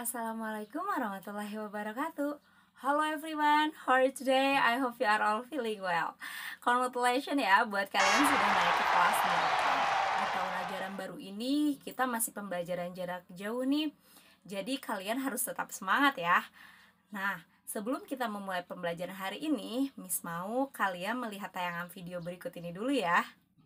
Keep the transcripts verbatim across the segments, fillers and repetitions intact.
Assalamualaikum warahmatullahi wabarakatuh. Hello everyone, how are you today? I hope you are all feeling well. Congratulations ya buat kalian sudah naik ke kelas delapan. Di tahun ajaran baru ini kita masih pembelajaran jarak jauh nih. Jadi kalian harus tetap semangat ya. Nah, sebelum kita memulai pembelajaran hari ini, Miss mau kalian melihat tayangan video berikut ini dulu ya.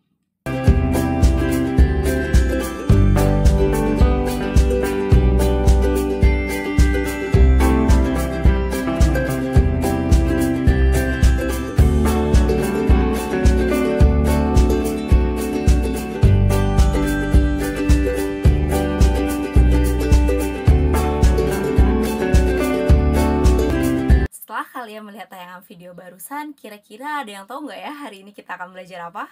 Setelah kalian melihat tayangan video barusan, kira-kira ada yang tahu nggak ya hari ini kita akan belajar apa?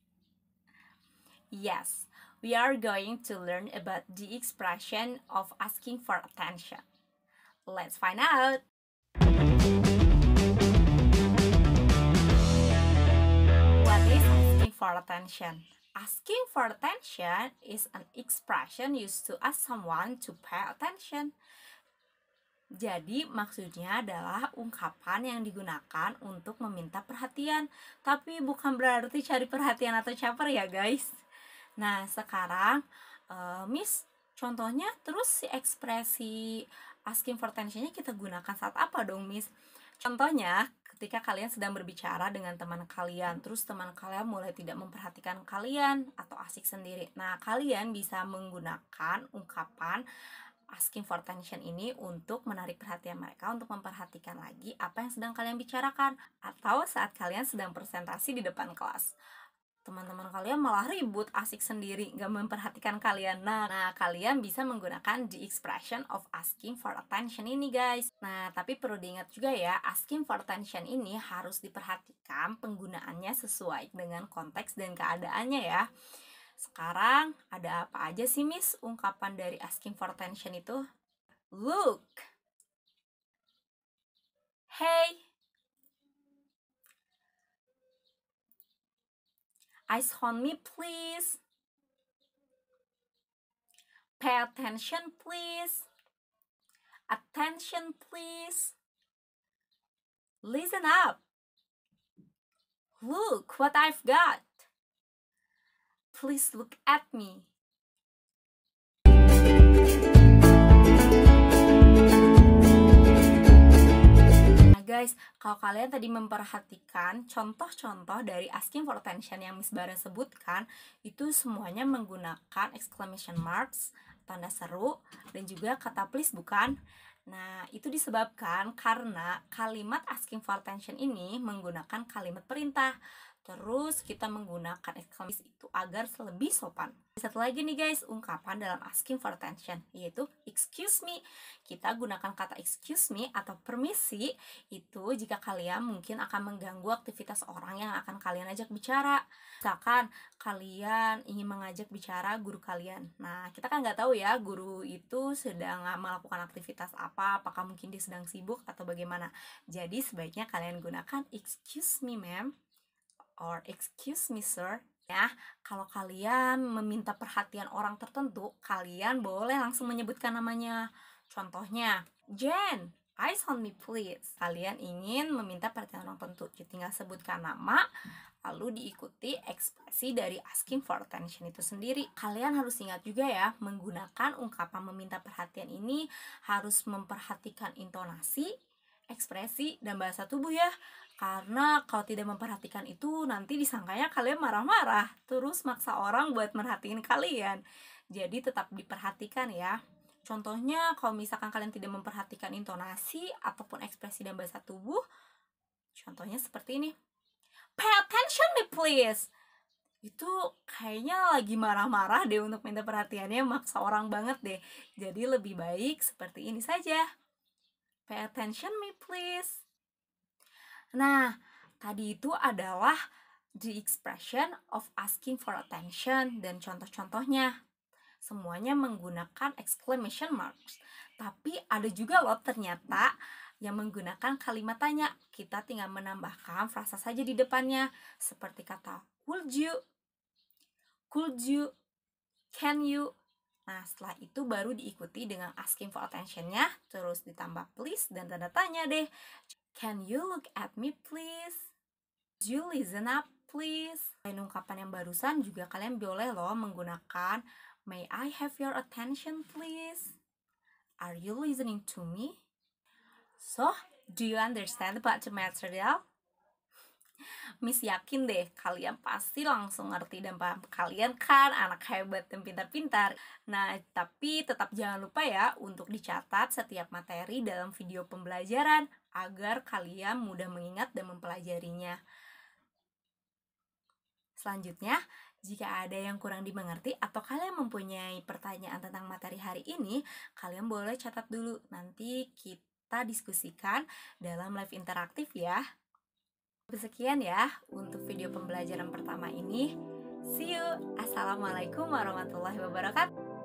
Yes, we are going to learn about the expression of asking for attention. Let's find out! What is asking for attention? Asking for attention is an expression used to ask someone to pay attention. Jadi maksudnya adalah ungkapan yang digunakan untuk meminta perhatian, tapi bukan berarti cari perhatian atau caper ya guys. Nah sekarang uh, Miss contohnya terus si ekspresi asking for attention-nya kita gunakan saat apa dong Miss? Contohnya ketika kalian sedang berbicara dengan teman kalian, terus teman kalian mulai tidak memperhatikan kalian atau asik sendiri. Nah kalian bisa menggunakan ungkapan asking for attention ini untuk menarik perhatian mereka untuk memperhatikan lagi apa yang sedang kalian bicarakan. Atau saat kalian sedang presentasi di depan kelas, teman-teman kalian malah ribut, asik sendiri, gak memperhatikan kalian. Nah, nah, kalian bisa menggunakan the expression of asking for attention ini guys. Nah, tapi perlu diingat juga ya, asking for attention ini harus diperhatikan penggunaannya sesuai dengan konteks dan keadaannya ya. Sekarang ada apa aja sih Miss ungkapan dari asking for attention itu? Look, hey, eyes on me please, pay attention please, attention please, listen up, look what I've got, please look at me. Nah guys, kalau kalian tadi memperhatikan contoh-contoh dari asking for attention yang Miss Bara sebutkan, itu semuanya menggunakan exclamation marks, tanda seru, dan juga kata please bukan? Nah, itu disebabkan karena kalimat asking for attention ini menggunakan kalimat perintah. Terus kita menggunakan exclamation itu agar lebih sopan. Satu lagi nih guys, ungkapan dalam asking for attention, yaitu excuse me. Kita gunakan kata excuse me atau permisi itu jika kalian mungkin akan mengganggu aktivitas orang yang akan kalian ajak bicara. Misalkan kalian ingin mengajak bicara guru kalian. Nah, kita kan nggak tahu ya guru itu sedang melakukan aktivitas apa, apakah mungkin dia sedang sibuk atau bagaimana. Jadi sebaiknya kalian gunakan excuse me ma'am or excuse me sir. Ya, kalau kalian meminta perhatian orang tertentu, kalian boleh langsung menyebutkan namanya. Contohnya, Jen, eyes on me please. Kalian ingin meminta perhatian orang tertentu, jadi tinggal sebutkan nama, lalu diikuti ekspresi dari asking for attention itu sendiri. Kalian harus ingat juga ya, menggunakan ungkapan meminta perhatian ini harus memperhatikan intonasi, ekspresi, dan bahasa tubuh ya. Karena kalau tidak memperhatikan itu nanti disangkanya kalian marah-marah, terus maksa orang buat merhatiin kalian. Jadi tetap diperhatikan ya. Contohnya kalau misalkan kalian tidak memperhatikan intonasi ataupun ekspresi dan bahasa tubuh, contohnya seperti ini. Pay attention me please. Itu kayaknya lagi marah-marah deh untuk minta perhatiannya, maksa orang banget deh. Jadi lebih baik seperti ini saja. Pay attention me please. Nah, tadi itu adalah the expression of asking for attention dan contoh-contohnya. Semuanya menggunakan exclamation marks. Tapi ada juga loh ternyata yang menggunakan kalimat tanya. Kita tinggal menambahkan frasa saja di depannya. Seperti kata would you, could you, can you. Nah, setelah itu baru diikuti dengan asking for attention-nya, terus ditambah please dan tanda tanya deh. Can you look at me please? Could you listen up please? Selain ungkapan yang barusan juga kalian boleh loh menggunakan may I have your attention please? Are you listening to me? So, do you understand about the material? Miss yakin deh kalian pasti langsung ngerti dan paham. Kalian kan anak hebat dan pintar-pintar. Nah, tapi tetap jangan lupa ya untuk dicatat setiap materi dalam video pembelajaran agar kalian mudah mengingat dan mempelajarinya. Selanjutnya, jika ada yang kurang dimengerti atau kalian mempunyai pertanyaan tentang materi hari ini, kalian boleh catat dulu. Nanti kita diskusikan dalam live interaktif ya. Sekian ya untuk video pembelajaran pertama ini. See you. Assalamualaikum warahmatullahi wabarakatuh.